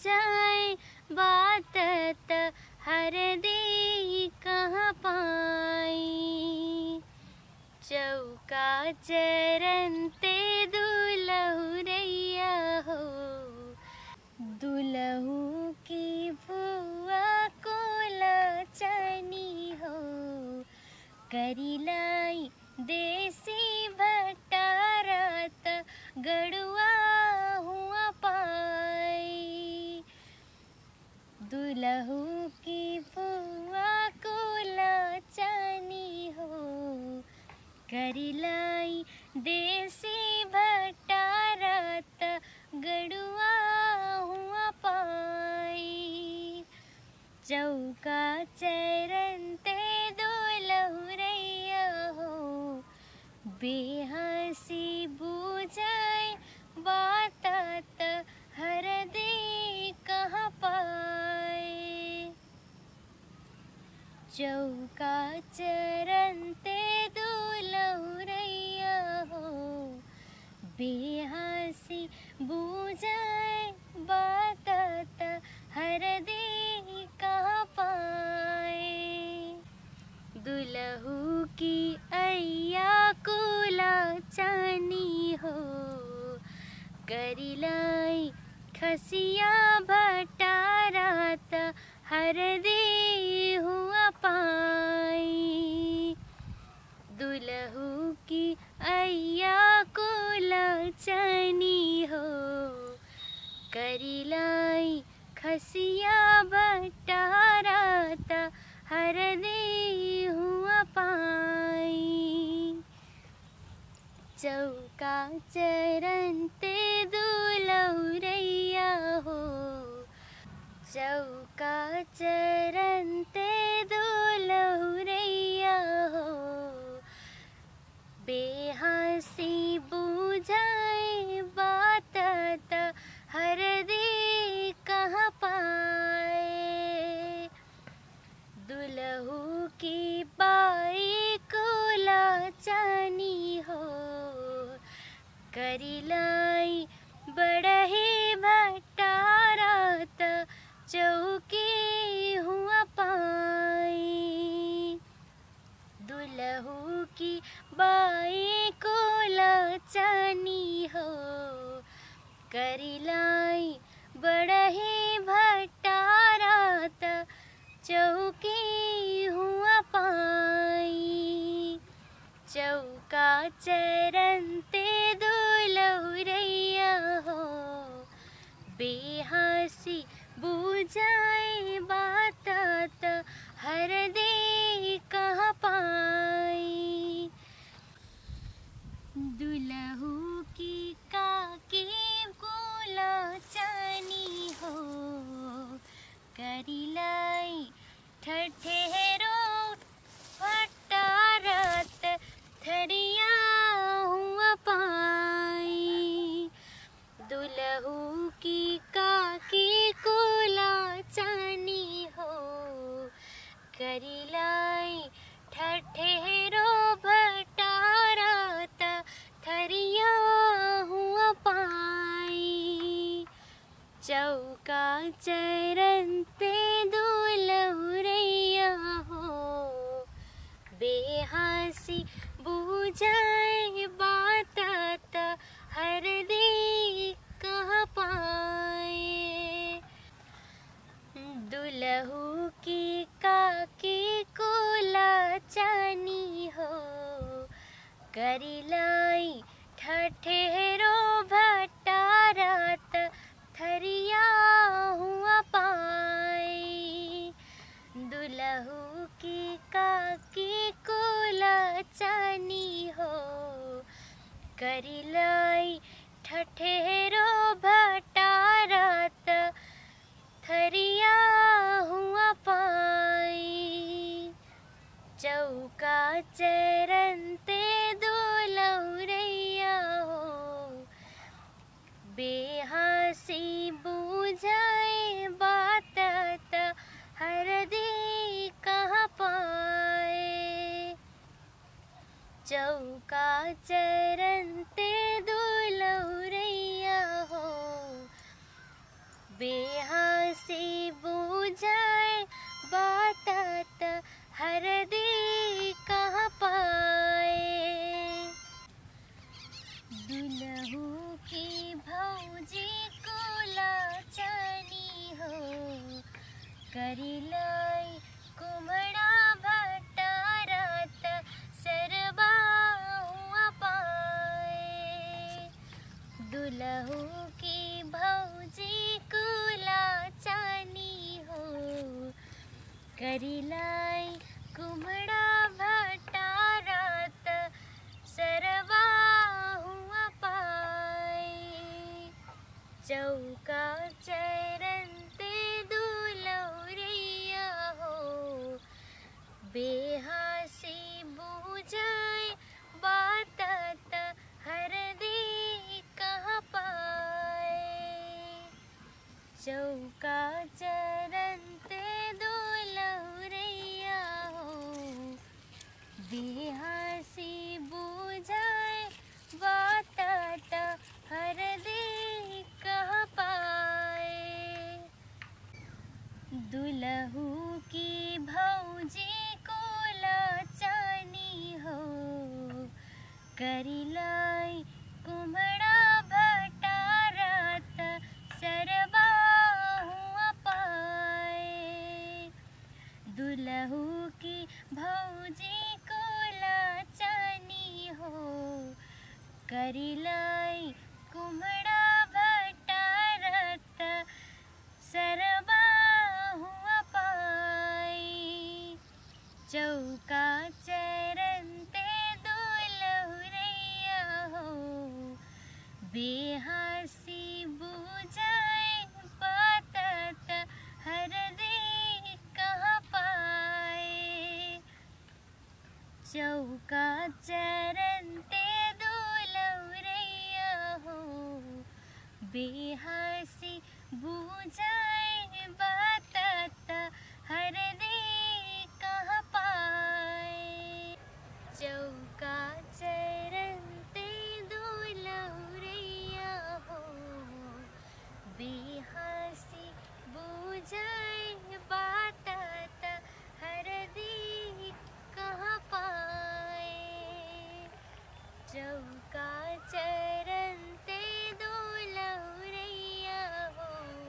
बूझाए बात हरदी कहाँ पाई। चौका चरनते दुलहु रैया हो, दुलहु की भुआ को लचनी हो। करिलाई देसी भटारत गड़ुआ हुआ पाई। दुलहु की भुआ को लचनी हो, करिलाई देसी भटारत गड़ुआ हुआ पाई। चौका चरनते दुलहु रैया हो, बेहसी बूझाए बात हरदी कहाँ पाए। चौका चरनते दुलहु रैया हो, बेहसी बूझाए बात हरदी कहाँ पाए। दुलहु की अय्या कुला चानी हो, करिलाई खसिया भटारत हरदी हुआ पाई। दुलहु की अय्या कुला चानी हो, करिलाई खसिया भटारत हरदी हुआ पाई। चौका चरनते दुलहु रैया हो, चौका चरनते दुलहु रैया हो, बेहसी बूझाए बात हरदी कहाँ पाए। दुलहु की बाई कुला चानी हो, करिलाई बड़ही भटारत चौकी हुआ पाई। दुलहु की बाई कुला चानी हो, करिलाई बड़ही भटारत चौकी हुआ पाई। चौका चरनते दुलहु रैया हो, बेहसी बूझाए बात हरदी कहाँ पाई। दुलहु की काकी कुला चानी हो, करिलाई ठठेरो भटारत थरिया हुआ पाई। दुलहु की काकी कुला चानी हो, करिलाई ठठेरो भटारत थरिया हुआ पाई। चौका चरनते दुलहु रैया हो, बेहसी बूझाए बात हरदी कहाँ पाए। दुलहु की काकी कुला चानी हो, करिलाई ठठेरो भटारत थरिया हुआ पाई। दुलहु की काकी कुला चानी हो, करिलाई ठठेरो भटारत थरिया हुआ पाई। चौका चरनते दुलहु रैया हो, बेहसी बूझाए बात हरदी कहाँ पाए। चौका चरनते दुलहु रैया हो, बेहासी बुझाए बातात हरदी कहाँ पाए। दुल्हू की भौजी को लाचानी हो, करी लाई कुमड़ा भटारत सरबा हुआ पाए। दुल्हू की भौजी को लाचानी हो, करी लाई कुमड़ा भटारत सरबा हुआ पाए। चौका चरनते दुलौरिया हो, बेहासी बुझाए बातात हरदी कहाँ पाए। चौका चरनते दुलौरिया हो, बेहासी बुझाए बातात हरदी कहाँ पाए। दुल्हू की भौजी को लाचानी हो, करी लाई कुम्हड़ा भटारत सरबा हुआ पाए। दुल्हू की भौजी को लाचानी हो, करी लाई कुम्हड़ा भटारत सरबा हुआ पाए। चौका चरनते दुलौरिया हो, बेहासी बुझाए बातात हरदी कहाँ पाए। चौका चरनते दुलौरिया हो, बेहासी बुझाए बातात हरदी कहाँ पाए। चौका चरनते दुलौरिया हो, बेहासी बुझाए बातात हरदी कहाँ पाए। चौका चरनते दुलौरिया हो,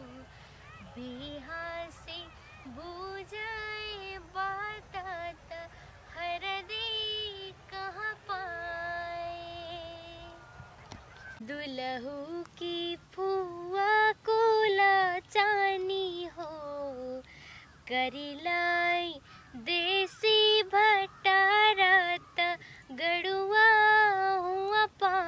बेहासी बुझाए बातात हरदी कहाँ पाए। दुल्हू की फुआ को लाचानी हो, करी लाई देसी भटारत गड़ुआ हुआ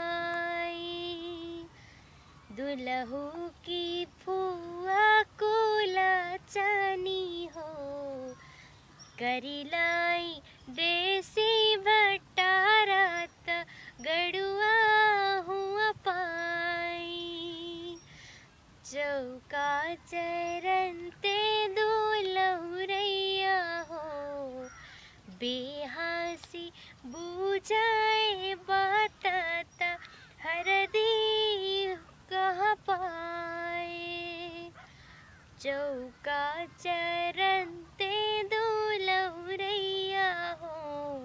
पाई। दुल्हू की फुआ को लाचानी हो, करी लाई देसी भटारत गड़ुआ हुआ पाई। चौका चरनते दुलौरिया हो, बेहासी बुझाए बातात हरदी कहाँ पाए। चौका चरनते दुलौरिया हो,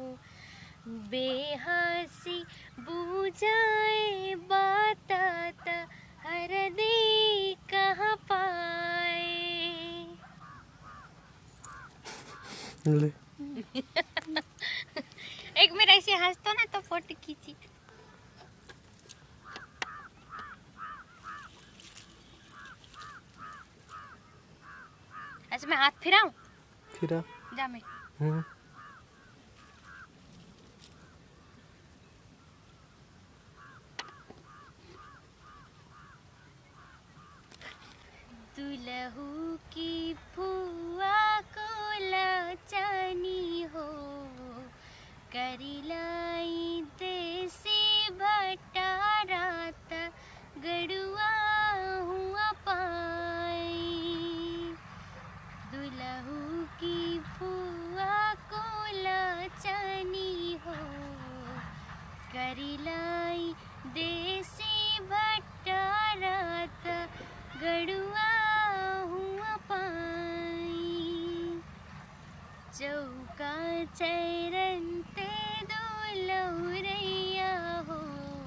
बेहासी बुझाए बातात हरदी कहाँ पाए। ले एक मेरा ऐसे हंसतो ना तो फोटो खींची। ऐसे मैं हाथ फिराऊं? फिरा जा मैं। दुल्हू की फुआ को लाचानी हो, करी लाई देसी भटारत गड़ुआ हुआ पाई। दुल्हू की फुआ को लाचानी हो, करी लाई देसी भटारत गड़ुआ चौका चैरन्ते दुलौरैया हो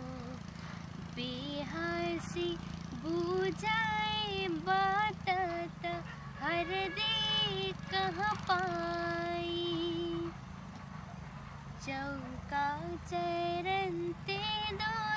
बेहासी बुझाए बात त हर दे कहाँ पाई चौका चैरन्ते